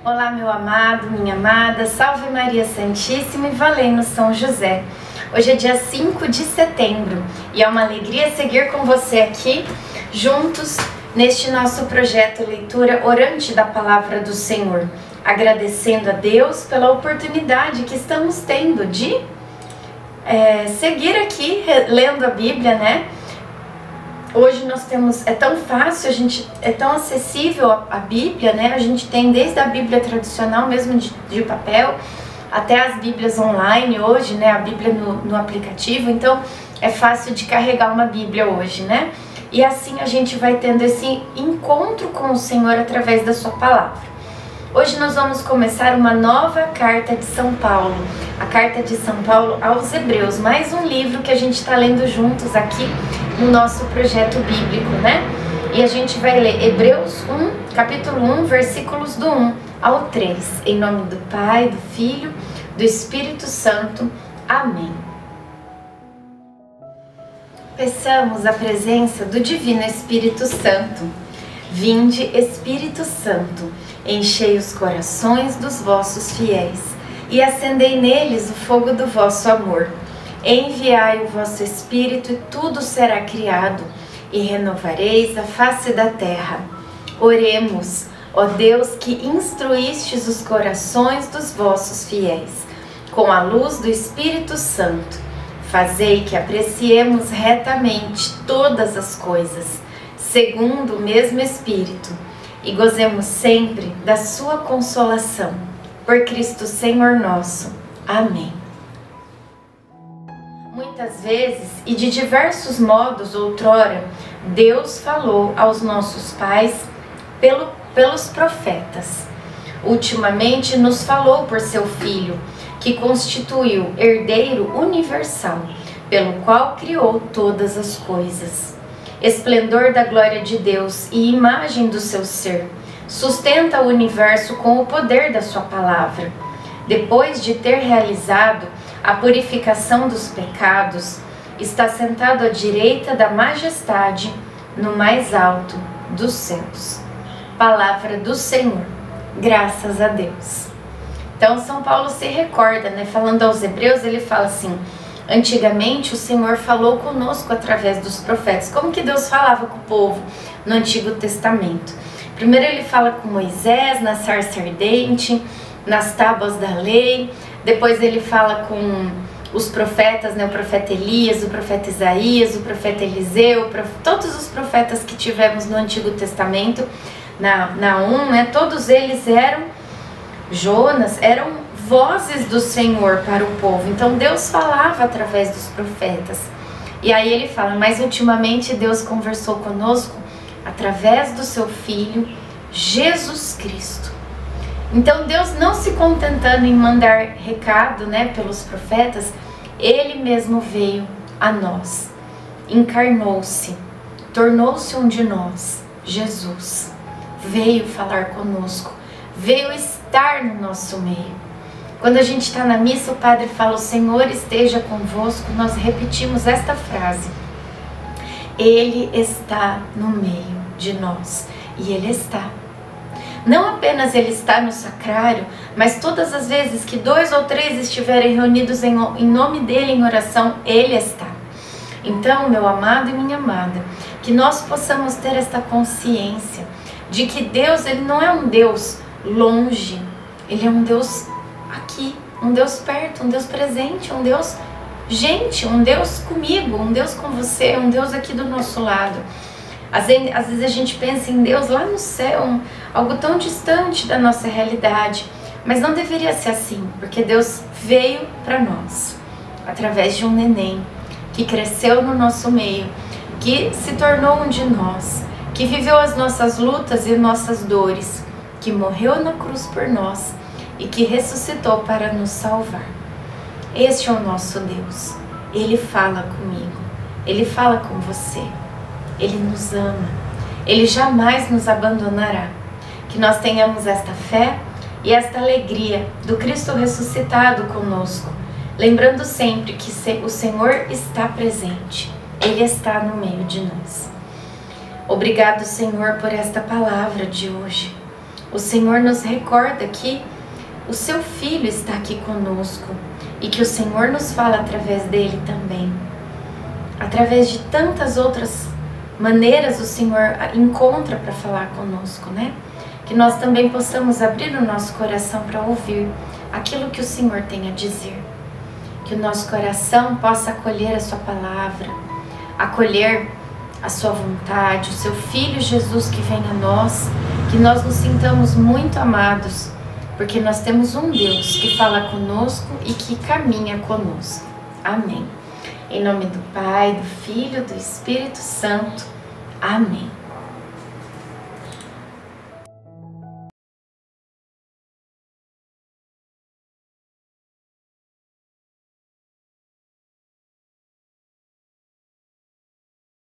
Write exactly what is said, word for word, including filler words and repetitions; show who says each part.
Speaker 1: Olá, meu amado, minha amada, salve Maria Santíssima e valendo São José. Hoje é dia cinco de setembro e é uma alegria seguir com você aqui, juntos, neste nosso projeto Leitura Orante da Palavra do Senhor, agradecendo a Deus pela oportunidade que estamos tendo de é, seguir aqui lendo a Bíblia, né? Hoje nós temos, é tão fácil, a gente, é tão acessível a, a Bíblia, né? A gente tem desde a Bíblia tradicional, mesmo de, de papel, até as Bíblias online hoje, né? A Bíblia no, no aplicativo, então é fácil de carregar uma Bíblia hoje, né? E assim a gente vai tendo esse encontro com o Senhor através da sua palavra. Hoje nós vamos começar uma nova carta de São Paulo, a carta de São Paulo aos Hebreus, mais um livro que a gente está lendo juntos aqui no nosso projeto bíblico, né? E a gente vai ler Hebreus um, capítulo um, versículos do um ao três, em nome do Pai, do Filho, do Espírito Santo. Amém. Peçamos a presença do Divino Espírito Santo. Vinde, Espírito Santo, enchei os corações dos vossos fiéis e acendei neles o fogo do vosso amor. Enviai o vosso Espírito e tudo será criado, e renovareis a face da terra. Oremos, ó Deus, que instruístes os corações dos vossos fiéis, com a luz do Espírito Santo. Fazei que apreciemos retamente todas as coisas, segundo o mesmo Espírito, e gozemos sempre da sua consolação. Por Cristo Senhor nosso. Amém. Muitas vezes e de diversos modos outrora, Deus falou aos nossos pais pelo, pelos profetas. Ultimamente nos falou por seu Filho, que constituiu herdeiro universal, pelo qual criou todas as coisas. Esplendor da glória de Deus e imagem do seu ser, sustenta o universo com o poder da sua palavra. Depois de ter realizado a purificação dos pecados, está sentado à direita da majestade no mais alto dos céus. Palavra do Senhor. Graças a Deus. Então São Paulo se recorda, né? Falando aos Hebreus, ele fala assim: antigamente o Senhor falou conosco através dos profetas. Como que Deus falava com o povo no Antigo Testamento? Primeiro ele fala com Moisés na sarça ardente, nas tábuas da lei. Depois ele fala com os profetas, né? O profeta Elias, o profeta Isaías, o profeta Eliseu, prof... todos os profetas que tivemos no Antigo Testamento, na, na um, né? Todos eles eram, Jonas, eram vozes do Senhor para o povo. Então Deus falava através dos profetas. E aí ele fala, mas ultimamente Deus conversou conosco através do seu Filho, Jesus Cristo. Então Deus, não se contentando em mandar recado, né, pelos profetas, Ele mesmo veio a nós, encarnou-se, tornou-se um de nós. Jesus veio falar conosco, veio estar no nosso meio. Quando a gente está na missa, o padre fala: o Senhor esteja convosco, nós repetimos esta frase: Ele está no meio de nós. E Ele está. Não apenas Ele está no sacrário, mas todas as vezes que dois ou três estiverem reunidos em, em nome dEle em oração, Ele está. Então, meu amado e minha amada, que nós possamos ter esta consciência de que Deus, Ele não é um Deus longe, Ele é um Deus aqui, um Deus perto, um Deus presente, um Deus gente, um Deus comigo, um Deus com você, um Deus aqui do nosso lado. Às vezes, às vezes a gente pensa em Deus lá no céu, algo tão distante da nossa realidade, mas não deveria ser assim, porque Deus veio para nós, através de um neném, que cresceu no nosso meio, que se tornou um de nós, que viveu as nossas lutas e nossas dores, que morreu na cruz por nós e que ressuscitou para nos salvar. Este é o nosso Deus. Ele fala comigo, Ele fala com você, Ele nos ama, Ele jamais nos abandonará. Que nós tenhamos esta fé e esta alegria do Cristo ressuscitado conosco, lembrando sempre que o Senhor está presente, Ele está no meio de nós. Obrigado, Senhor, por esta palavra de hoje. o Senhor nos recorda que o seu Filho está aqui conosco e que o Senhor nos fala através dele também. Através de tantas outras maneiras o Senhor encontra para falar conosco, né? Que nós também possamos abrir o nosso coração para ouvir aquilo que o Senhor tem a dizer. Que o nosso coração possa acolher a sua palavra, acolher a sua vontade, o seu Filho Jesus que vem a nós, que nós nos sintamos muito amados, porque nós temos um Deus que fala conosco e que caminha conosco. Amém. Em nome do Pai, do Filho, do Espírito Santo. Amém.